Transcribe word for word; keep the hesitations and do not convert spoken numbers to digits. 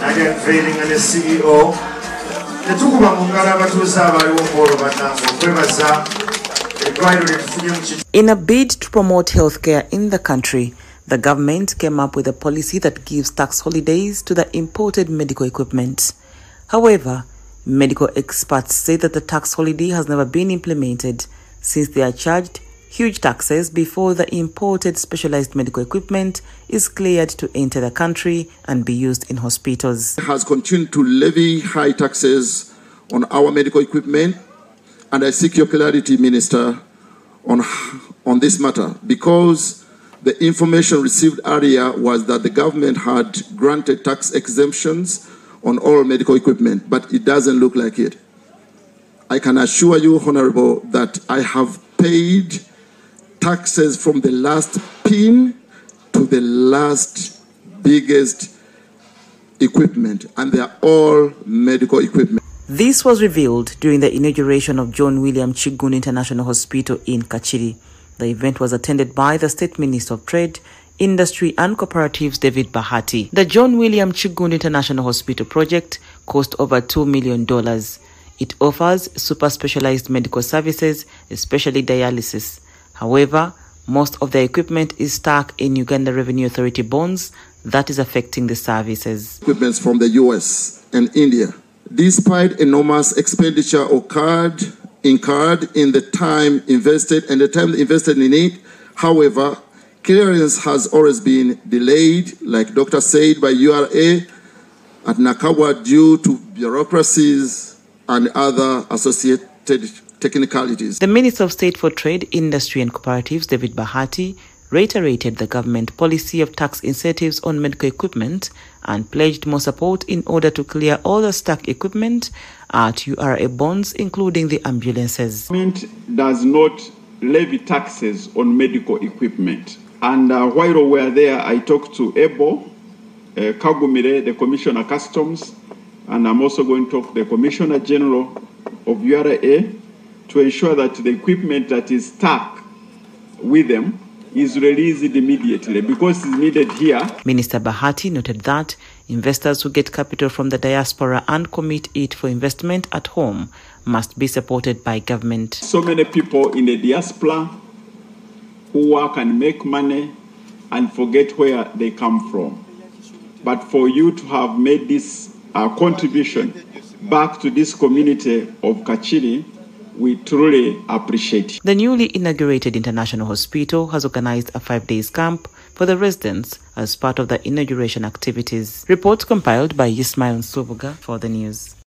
Again, failing an C E O. The Tukuba Mungara Batusa, In a bid to promote healthcare in the country, the government came up with a policy that gives tax holidays to the imported medical equipment. However, medical experts say that the tax holiday has never been implemented since they are charged huge taxes before the imported specialized medical equipment is cleared to enter the country and be used in hospitals. It has continued to levy high taxes on our medical equipment, and I seek your clarity, Minister, on, on this matter, because the information received earlier was that the government had granted tax exemptions on all medical equipment, but it doesn't look like it. I can assure you, Honorable, that I have paid taxes from the last pin to the last biggest equipment, and they are all medical equipment. This was revealed during the inauguration of John William Chiguni International Hospital in Kachiri. The event was attended by the State Minister of Trade, Industry and Cooperatives, David Bahati. The John William Chiguni International Hospital project cost over two million dollars. It offers super specialized medical services, especially dialysis. However, most of the equipment is stuck in Uganda Revenue Authority bonds. That is affecting the services. Equipment from the U S and India. Despite enormous expenditure occurred, incurred in the time invested and the time invested in it, however, clearance has always been delayed, like Doctor said, by U R A at Nakawa due to bureaucracies and other associated technicalities. The Minister of State for Trade, Industry and Cooperatives, David Bahati, reiterated the government policy of tax incentives on medical equipment and pledged more support in order to clear all the stuck equipment at U R A bonds, including the ambulances. The government does not levy taxes on medical equipment. And uh, while we were there, I talked to Ebo, uh, Kagumire, the Commissioner Customs, and I'm also going to talk to the Commissioner General of U R A to ensure that the equipment that is stuck with them is released immediately because it's needed here. Minister Bahati noted that investors who get capital from the diaspora and commit it for investment at home must be supported by government. So many people in the diaspora who work and make money and forget where they come from. But for you to have made this uh, contribution back to this community of Kachiri, we truly appreciate it. The newly inaugurated International Hospital has organized a five-day camp for the residents as part of the inauguration activities. Reports compiled by Ismail Nsubuga for the news.